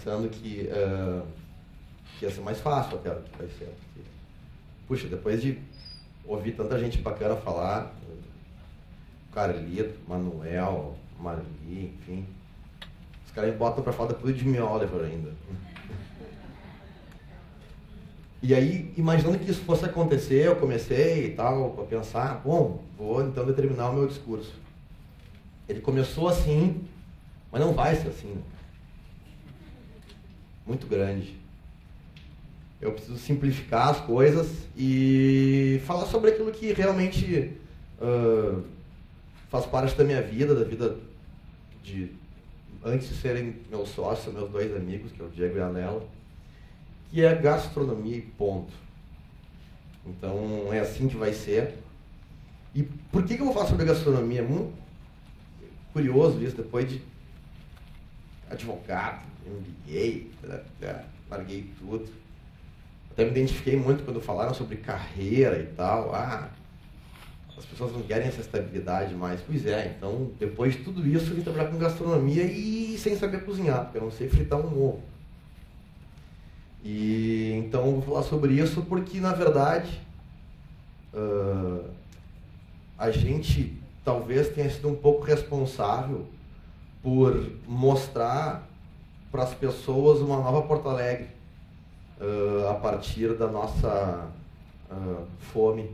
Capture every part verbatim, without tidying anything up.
pensando que, uh, que ia ser mais fácil até do que vai ser. Porque, puxa, depois de ouvir tanta gente bacana falar, o Carlito, Manuel, Marli, enfim, os caras me botam pra falar depois de Jimmy Oliver ainda. E aí, imaginando que isso fosse acontecer, eu comecei e tal, a pensar, bom, vou então determinar o meu discurso. Ele começou assim, mas não vai ser assim. Muito grande. Eu preciso simplificar as coisas e falar sobre aquilo que realmente uh, faz parte da minha vida, da vida de, antes de serem meus sócios, meus dois amigos, que é o Diego e a Nela, que é gastronomia e ponto. Então é assim que vai ser. E por que, que eu vou falar sobre gastronomia? É muito curioso isso, depois de advogado, M B A, larguei tudo. Até me identifiquei muito quando falaram sobre carreira e tal. Ah, as pessoas não querem essa estabilidade mais. Pois é, então depois de tudo isso eu vim trabalhar com gastronomia e sem saber cozinhar, porque eu não sei fritar um ovo. E então eu vou falar sobre isso porque, na verdade, uh, a gente talvez tenha sido um pouco responsável por mostrar para as pessoas uma nova Porto Alegre uh, a partir da nossa uh, fome.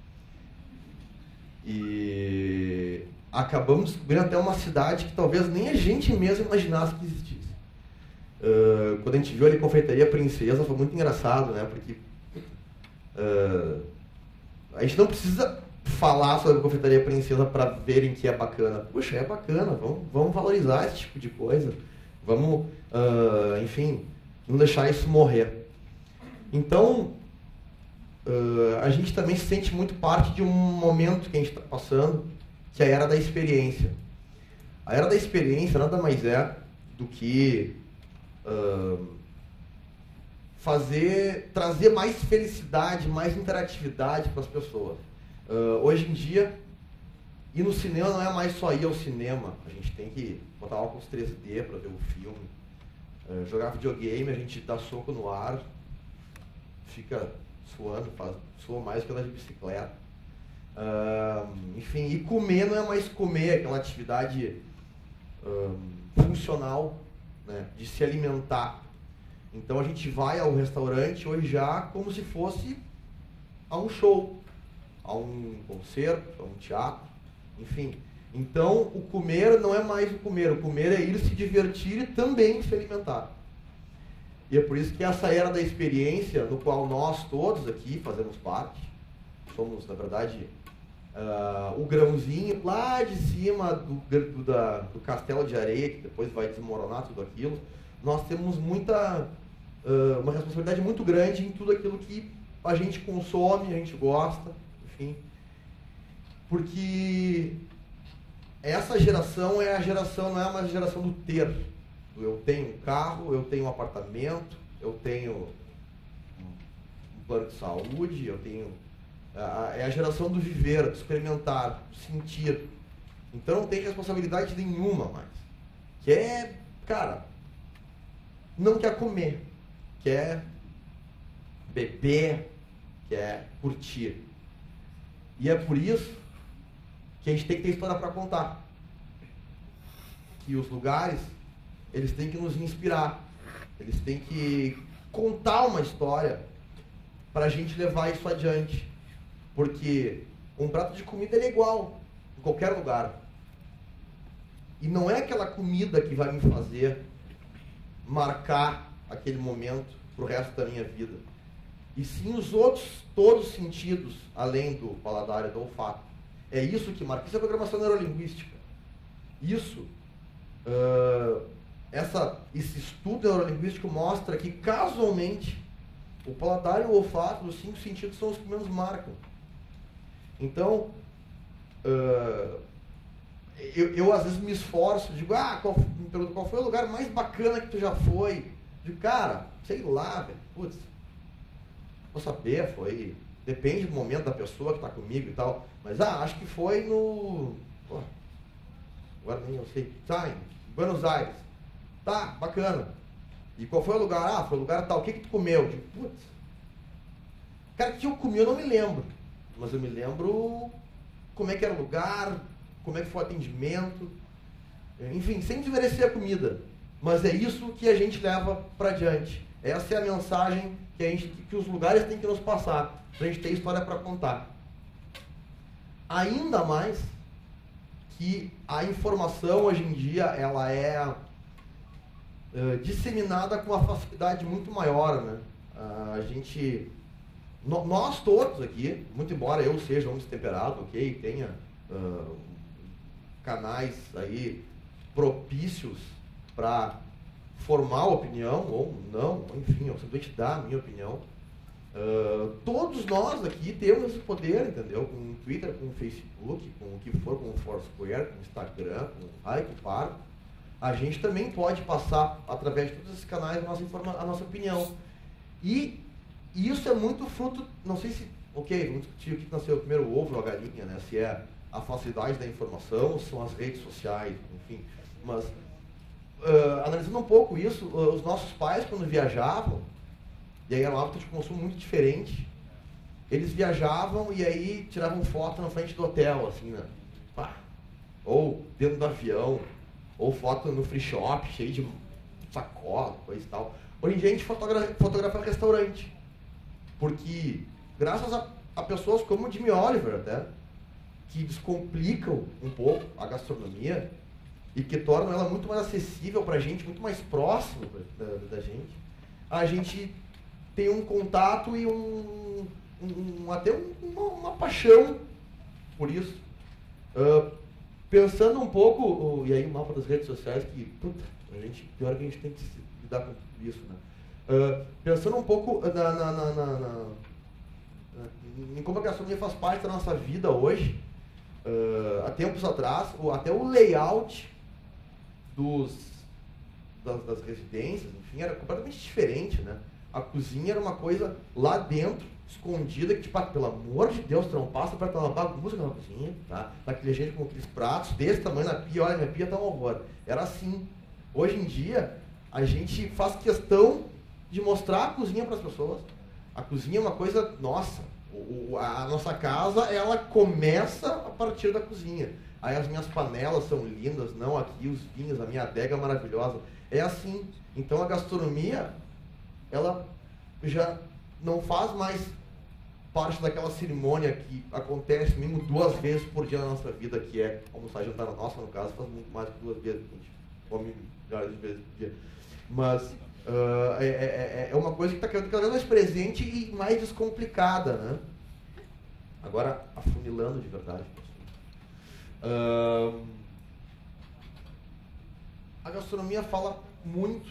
E acabamos descobrindo até uma cidade que talvez nem a gente mesmo imaginasse que existisse. Uh, quando a gente viu ali Confeitaria Princesa, foi muito engraçado, né? Porque uh, a gente não precisa falar sobre a Confeitaria Princesa para verem que é bacana. Puxa, é bacana, vamos, vamos valorizar esse tipo de coisa. Vamos, uh, enfim, não deixar isso morrer. Então, uh, a gente também se sente muito parte de um momento que a gente está passando, que é a Era da Experiência. A Era da Experiência nada mais é do que Uh, fazer, trazer mais felicidade, mais interatividade para as pessoas. Uh, hoje em dia, ir no cinema não é mais só ir ao cinema. A gente tem que botar óculos três D para ver o filme. Uh, jogar videogame, a gente dá soco no ar, fica suando, faz, sua mais que ela de bicicleta. Uh, enfim, e comer não é mais comer, aquela atividade uh, funcional, né, de se alimentar. Então a gente vai ao restaurante hoje já como se fosse a um show, a um concerto, a um teatro, enfim. Então o comer não é mais o comer, o comer é ir se divertir e também se alimentar. E é por isso que essa Era da Experiência, no qual nós todos aqui fazemos parte, somos, na verdade, Uh, o grãozinho lá de cima do, do, da, do castelo de areia, que depois vai desmoronar tudo aquilo, nós temos muita, uh, uma responsabilidade muito grande em tudo aquilo que a gente consome, a gente gosta, enfim. Porque essa geração é a geração, não é uma geração do ter. Eu tenho um carro, eu tenho um apartamento, eu tenho um plano de saúde, eu tenho... É a geração do viver, do experimentar, do sentir. Então não tem responsabilidade nenhuma mais. Quer, cara, não quer comer, quer beber, quer curtir. E é por isso que a gente tem que ter história para contar. Que os lugares, eles têm que nos inspirar. Eles têm que contar uma história para a gente levar isso adiante. Porque um prato de comida ele é igual em qualquer lugar. E não é aquela comida que vai me fazer marcar aquele momento pro resto da minha vida. E sim os outros, todos os sentidos, além do paladar e do olfato. É isso que marca. Isso é programação neurolinguística. Isso, uh, essa, esse estudo neurolinguístico mostra que, casualmente, o paladar e o olfato, os cinco sentidos, são os que menos marcam. Então, uh, eu, eu às vezes me esforço, digo, ah, qual, me pergunto, qual foi o lugar mais bacana que tu já foi? Digo, cara, sei lá, velho, putz, vou saber, foi, depende do momento da pessoa que está comigo e tal, mas, ah, acho que foi no, pô, agora nem eu sei, tá, em Buenos Aires, tá, bacana. E qual foi o lugar? Ah, foi o lugar tal. O que que tu comeu? Eu digo, putz. Cara, o que eu comi eu não me lembro. Mas eu me lembro como é que era o lugar, como é que foi o atendimento. Enfim, sem desmerecer a comida. Mas é isso que a gente leva para diante. Essa é a mensagem que, a gente, que os lugares têm que nos passar. Para a gente ter história para contar. Ainda mais que a informação hoje em dia ela é uh, disseminada com uma facilidade muito maior, né? Uh, a gente, no, nós todos aqui, muito embora eu seja um destemperado, ok, tenha uh, canais aí propícios para formar opinião ou não, enfim, eu simplesmente dar a minha opinião. Uh, todos nós aqui temos esse poder, entendeu? Com o Twitter, com o Facebook, com o que for, com o Foursquare, com o Instagram, com o Raio, com o Par. A gente também pode passar, através de todos esses canais, a nossa, informa a nossa opinião. E, e isso é muito fruto, não sei se, ok, vamos discutir o que nasceu primeiro, o ovo ou a galinha, né? Se é a facilidade da informação, se são as redes sociais, enfim. Mas, uh, analisando um pouco isso, uh, os nossos pais, quando viajavam, e aí era um hábito de consumo muito diferente. Eles viajavam e aí tiravam foto na frente do hotel, assim, né? Pá. Ou dentro do avião, ou foto no free shop, cheio de sacola, coisa e tal. Hoje em dia a gente fotografa, fotografa restaurante. Porque, graças a, a pessoas como o Jimmy Oliver até, que descomplicam um pouco a gastronomia e que tornam ela muito mais acessível pra gente, muito mais próxima da, da gente, a gente tem um contato e um, um, um até um, uma, uma paixão por isso. Uh, pensando um pouco, uh, e aí o mapa das redes sociais, que puta, a gente, pior que a gente tem que lidar com tudo isso, né? Uh, pensando um pouco na, na, na, na, na, em como a gastronomia faz parte da nossa vida hoje, uh, há tempos atrás, o, até o layout dos, das, das residências, enfim, era completamente diferente, né? A cozinha era uma coisa lá dentro, escondida, que, tipo, ah, pelo amor de Deus, tu não passa para uma bagunça na cozinha, tá? Daquele jeito com aqueles pratos desse tamanho na pia, olha, minha pia tá um horror. Era assim. Hoje em dia, a gente faz questão de mostrar a cozinha para as pessoas. A cozinha é uma coisa nossa. O, a nossa casa, ela começa a partir da cozinha. Aí as minhas panelas são lindas, não aqui, os vinhos, a minha adega é maravilhosa. É assim. Então a gastronomia, ela já não faz mais parte daquela cerimônia que acontece mínimo duas vezes por dia na nossa vida, que é almoçar e jantar. Na nossa, no caso, faz muito mais que duas vezes, a gente come milhares de vezes por dia. Mas uh, é, é, é uma coisa que está cada vez mais presente e mais descomplicada, né? Agora, afunilando de verdade. Uh, a gastronomia fala muito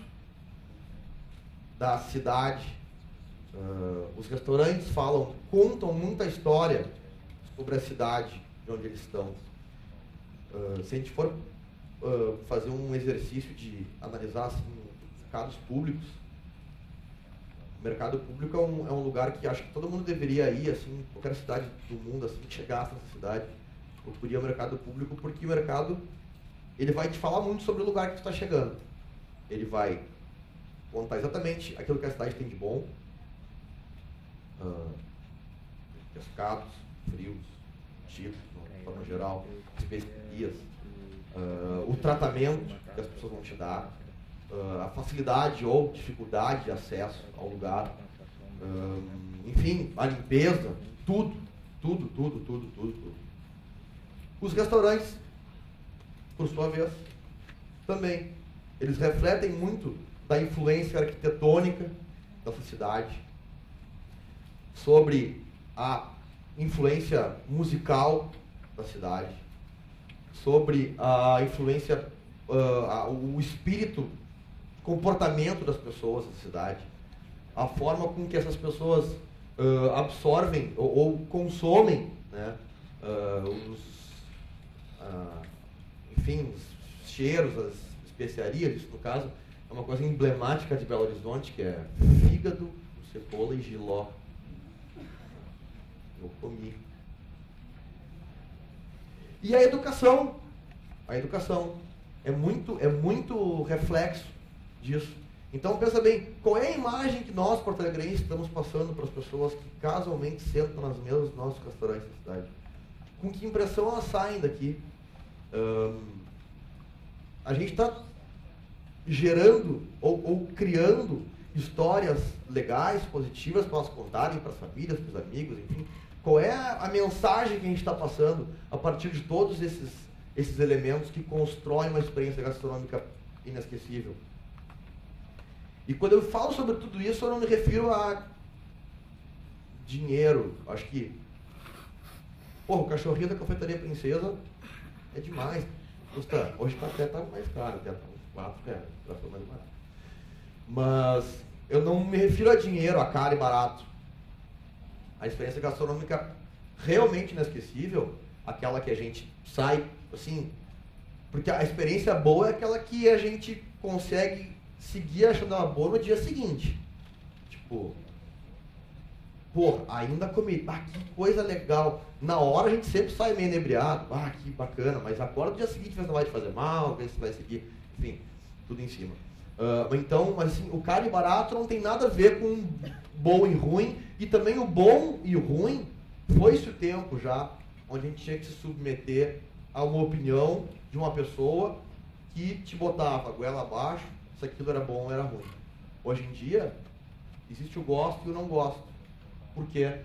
da cidade. Uh, os restaurantes falam, contam muita história sobre a cidade de onde eles estão. Uh, se a gente for uh, fazer um exercício de analisar assim, mercados públicos, o mercado público é um, é um lugar que acho que todo mundo deveria ir, assim, qualquer cidade do mundo assim, que chegasse nessa cidade, procuraria o mercado público, porque o mercado ele vai te falar muito sobre o lugar que tu está chegando. Ele vai contar exatamente aquilo que a cidade tem de bom, uh, pescados, frios, tipos, de forma geral, especiarias, uh, o tratamento que as pessoas vão te dar, uh, a facilidade ou dificuldade de acesso ao lugar, uh, enfim, a limpeza, tudo, tudo, tudo, tudo, tudo, tudo. Os restaurantes, por sua vez, também, eles refletem muito da influência arquitetônica dessa cidade, sobre a influência musical da cidade, sobre a influência, uh, a, o espírito, comportamento das pessoas da cidade, a forma com que essas pessoas uh, absorvem ou, ou consomem, né, uh, os, uh, enfim, os cheiros, as especiarias, isso no caso, é uma coisa emblemática de Belo Horizonte, que é fígado, cebola e jiló. Eu comi. E a educação, a educação é muito, é muito reflexo disso. Então pensa bem, qual é a imagem que nós, porto-alegrenses, estamos passando para as pessoas que casualmente sentam nas mesas dos nossos restaurantes da cidade? Com que impressão elas saem daqui? Um, a gente está gerando ou, ou criando histórias legais, positivas para elas contarem para as famílias, para os amigos, enfim. Qual é a, a mensagem que a gente está passando a partir de todos esses, esses elementos que constroem uma experiência gastronômica inesquecível? E quando eu falo sobre tudo isso, eu não me refiro a dinheiro. Acho que, porra, o cachorrinho da Cafeteria Princesa é demais. Custa, hoje tá, até está mais caro, até tá uns quatro reais, para ser mais barato. Mas eu não me refiro a dinheiro, a caro e barato. A experiência gastronômica realmente inesquecível, aquela que a gente sai, assim, porque a experiência boa é aquela que a gente consegue seguir achando ela boa no dia seguinte. Tipo, porra, ainda comi, ah, que coisa legal. Na hora a gente sempre sai meio inebriado, ah, que bacana, mas agora no dia seguinte você não vai te fazer mal, você vai seguir, enfim, tudo em cima. Uh, então, mas assim, o caro e barato não tem nada a ver com bom e ruim, e também o bom e o ruim foi-se o tempo já, onde a gente tinha que se submeter a uma opinião de uma pessoa que te botava a goela abaixo se aquilo era bom ou era ruim. Hoje em dia, existe o gosto e o não gosto. Por quê?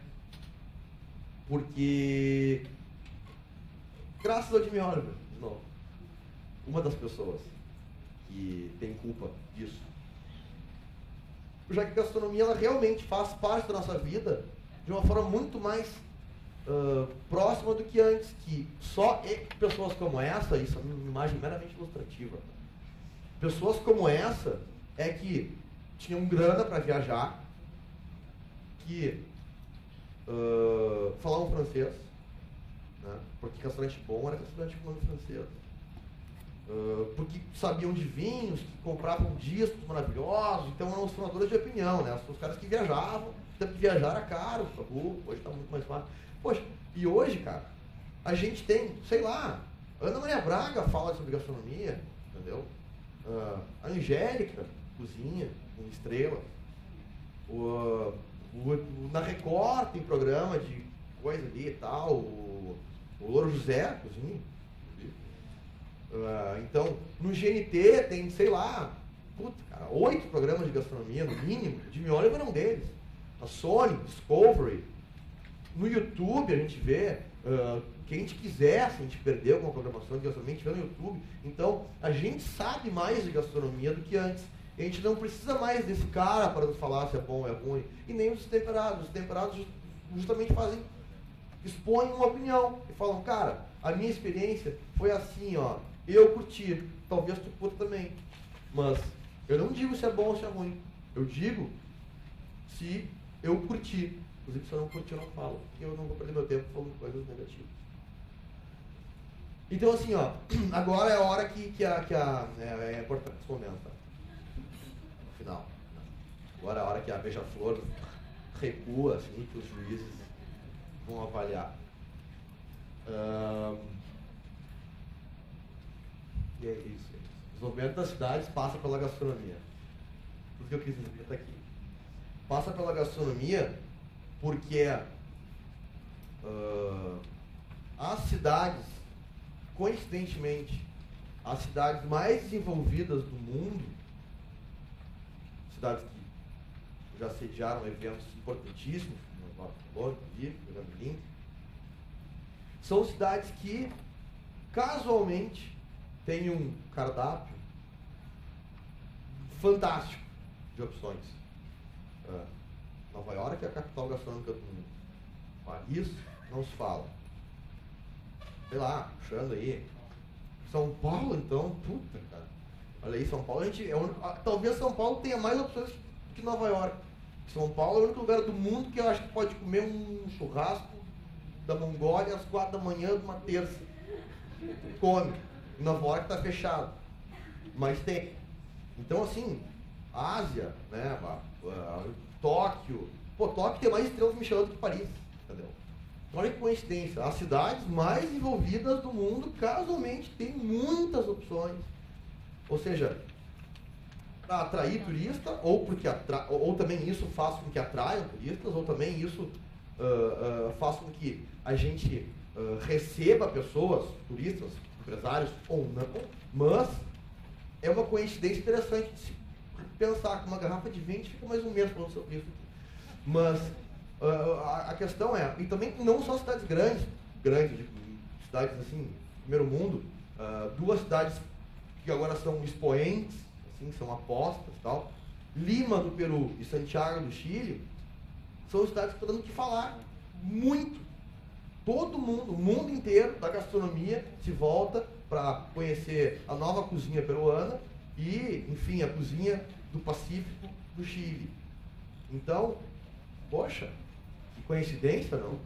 Porque, graças ao Jimmy Oliver, de novo, uma das pessoas que tem culpa disso, já que a gastronomia ela realmente faz parte da nossa vida de uma forma muito mais uh, próxima do que antes, que só pessoas como essa, isso é uma imagem meramente ilustrativa, pessoas como essa é que tinham grana para viajar, que uh, falavam francês, né? Porque restaurante bom era restaurante falando francês. Uh, porque sabiam de vinhos, que compravam discos maravilhosos, então eram os formadores de opinião, né? Os caras que viajavam, tempo de viajar era caro, uh, hoje está muito mais fácil. Poxa, e hoje, cara, a gente tem, sei lá, Ana Maria Braga fala sobre gastronomia, entendeu? Uh, a Angélica cozinha com estrelas. O, o, o, na Record tem programa de coisa ali e tal, o, o Louro José cozinha. Uh, então, no G N T tem, sei lá, puta, cara, oito programas de gastronomia, no mínimo. O Jimmy Oliver é um deles. A Sony, Discovery. No YouTube a gente vê, uh, quem a gente quiser, se a gente perdeu alguma programação de gastronomia, a gente vê no YouTube. Então, a gente sabe mais de gastronomia do que antes. A gente não precisa mais desse cara para nos falar se é bom ou é ruim. E nem os temperados. Os temperados justamente fazem, expõem uma opinião. E falam, cara, a minha experiência foi assim, ó. Eu curti, talvez tu curta também. Mas eu não digo se é bom ou se é ruim. Eu digo se eu curti. Inclusive, se eu não curtir, eu não falo. Porque eu não vou perder meu tempo falando coisas negativas. Então, assim, ó. Agora é a hora que, que, a, que a, é, é importante comentar. No final. Agora é a hora que a beija-flor recua, assim, que os juízes vão avaliar. Um, E é isso, é isso. O desenvolvimento das cidades passa pela gastronomia. Por que eu quis dizer tá aqui? Passa pela gastronomia porque uh, as cidades, coincidentemente, as cidades mais desenvolvidas do mundo, cidades que já sediaram eventos importantíssimos, como o são cidades que, casualmente, tem um cardápio fantástico de opções. Uh, Nova York é a capital gastronômica do mundo. Paris não se fala. Sei lá, puxando aí. São Paulo, então, puta, cara. Olha aí, São Paulo, a gente, é un... talvez São Paulo tenha mais opções que Nova York. São Paulo é o único lugar do mundo que eu acho que pode comer um churrasco da Mongólia às quatro da manhã de uma terça. Come. Nova York está fechado, mas tem. Então, assim, Ásia, né, uh, Tóquio, pô, Tóquio tem mais estrelas Michelin do que Paris, entendeu? Olha que coincidência, as cidades mais envolvidas do mundo, casualmente, têm muitas opções. Ou seja, para atrair turista, ou, porque atra ou também isso faz com que atraiam turistas, ou também isso uh, uh, faz com que a gente uh, receba pessoas, turistas, empresários ou não, mas é uma coincidência interessante de se pensar que uma garrafa de vinho fica mais um mês falando sobre isso aqui. Mas uh, a, a questão é, e também não só cidades grandes, grandes, cidades assim, primeiro mundo, uh, duas cidades que agora são expoentes, assim, são apostas e tal, Lima do Peru e Santiago do Chile, são cidades que estão dando o que falar, muito. Todo mundo, o mundo inteiro da gastronomia se volta para conhecer a nova cozinha peruana e, enfim, a cozinha do Pacífico do Chile. Então, poxa, que coincidência, não?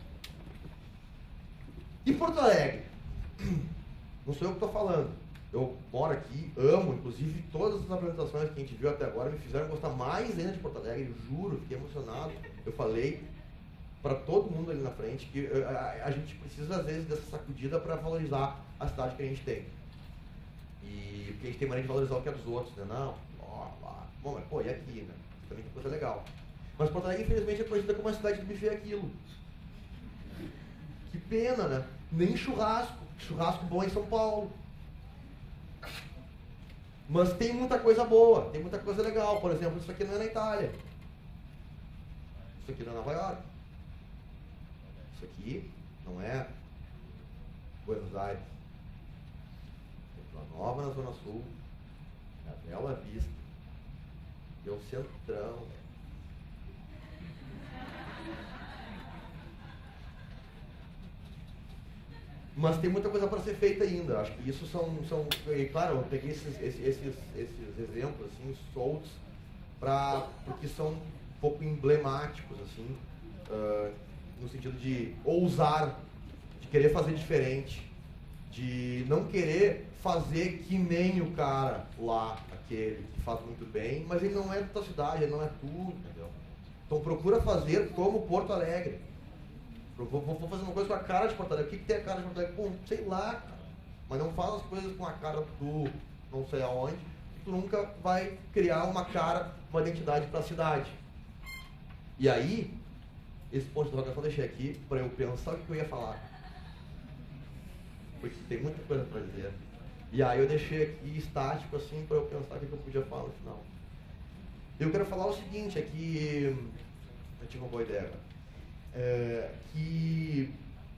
E Porto Alegre? Não sou eu que estou falando. Eu moro aqui, amo, inclusive todas as apresentações que a gente viu até agora me fizeram gostar mais ainda de Porto Alegre, eu juro, fiquei emocionado. Eu falei para todo mundo ali na frente que a, a, a gente precisa às vezes dessa sacudida para valorizar a cidade que a gente tem. E porque a gente tem maneira de valorizar o que é dos outros, né? Não, ó, lá. Bom, mas pô, e aqui, né? Também tem coisa legal. Mas Porto Alegre, infelizmente, é conhecida como uma cidade do buffet aquilo. Que pena, né? Nem churrasco. Churrasco bom em São Paulo. Mas tem muita coisa boa, tem muita coisa legal. Por exemplo, isso aqui não é na Itália. Isso aqui não é Nova York. Isso aqui não é Buenos Aires. É Vila Nova, na Zona Sul. É a Bela Vista. E é o centrão. Mas tem muita coisa para ser feita ainda. Acho que isso são, são e, claro, eu peguei esses, esses, esses, esses exemplos assim, soltos, pra, porque são um pouco emblemáticos, assim, uh, no sentido de ousar, de querer fazer diferente, de não querer fazer que nem o cara lá, aquele que faz muito bem, mas ele não é da tua cidade, ele não é tudo, entendeu? Então procura fazer como Porto Alegre. Vou, vou fazer uma coisa com a cara de Porto Alegre. O que, que tem a cara de Porto Alegre? Pô, sei lá, cara. Mas não faz as coisas com a cara do não sei aonde. Tu nunca vai criar uma cara, uma identidade para a cidade. E aí, esse ponto de interrogação eu deixei aqui para eu pensar o que eu ia falar. Porque tem muita coisa para dizer. E aí eu deixei aqui estático assim para eu pensar o que eu podia falar no final. Eu quero falar o seguinte, é que eu tive uma boa ideia agora. É, que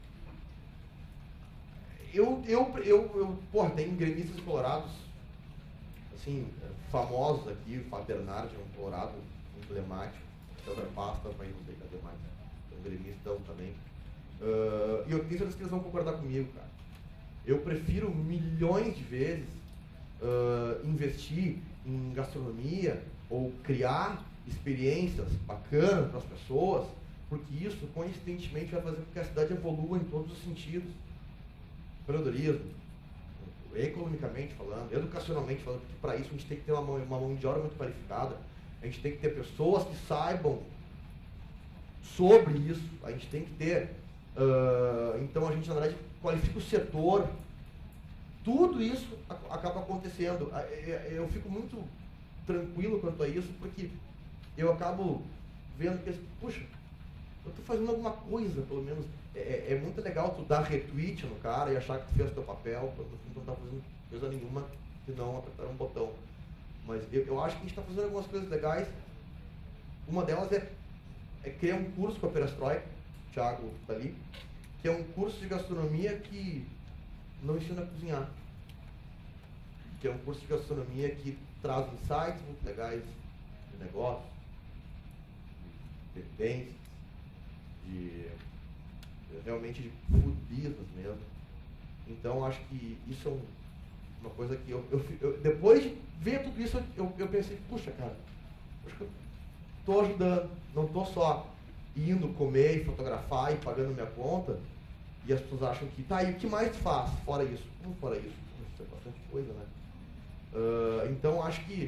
eu, eu, eu, eu porra, tem gremistas colorados assim, famosos aqui, o Fábio Bernardi é um colorado emblemático, César Pasta, mas não sei cadê mais, é um gremistão também. Uh, e eu tenho certeza que eles vão concordar comigo, cara. Eu prefiro milhões de vezes uh, investir em gastronomia ou criar experiências bacanas para as pessoas, porque isso, coincidentemente, vai fazer com que a cidade evolua em todos os sentidos. Empreendedorismo, economicamente falando, educacionalmente falando, porque para isso a gente tem que ter uma mão, uma mão de obra muito qualificada, a gente tem que ter pessoas que saibam sobre isso, a gente tem que ter, uh, então a gente, na verdade, qualifica o setor, tudo isso acaba acontecendo. Eu fico muito tranquilo quanto a isso, porque eu acabo vendo que, puxa, eu estou fazendo alguma coisa, pelo menos. É, é muito legal tu dar retweet no cara e achar que tu fez o teu papel, quando tu não está fazendo coisa nenhuma, se não apertar um botão. Mas eu, eu acho que a gente está fazendo algumas coisas legais. Uma delas é, é criar um curso com a Perestroika, o Thiago está ali, que é um curso de gastronomia que não ensina a cozinhar. Que é um curso de gastronomia que traz insights muito legais de negócio, de tendências, de realmente de food business mesmo. Então acho que isso é um, uma coisa que eu, eu, eu depois de ver tudo isso eu, eu pensei, puxa cara, acho que eu estou ajudando, não estou só indo comer e fotografar e pagando minha conta e as pessoas acham que, tá, e o que mais tu faz fora isso? Não, fora isso, isso é bastante coisa, né? Uh, então acho que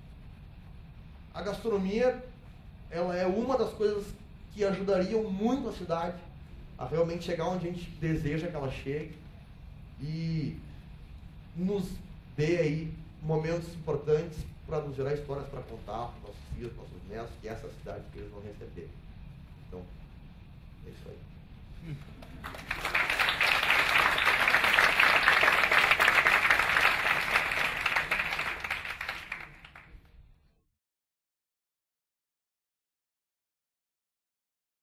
a gastronomia ela é uma das coisas que ajudariam muito a cidade a realmente chegar onde a gente deseja que ela chegue e nos dê aí momentos importantes para nos gerar histórias para contar para nossos filhos, nossos netos, que é essa cidade que eles vão receber. Então, é isso aí.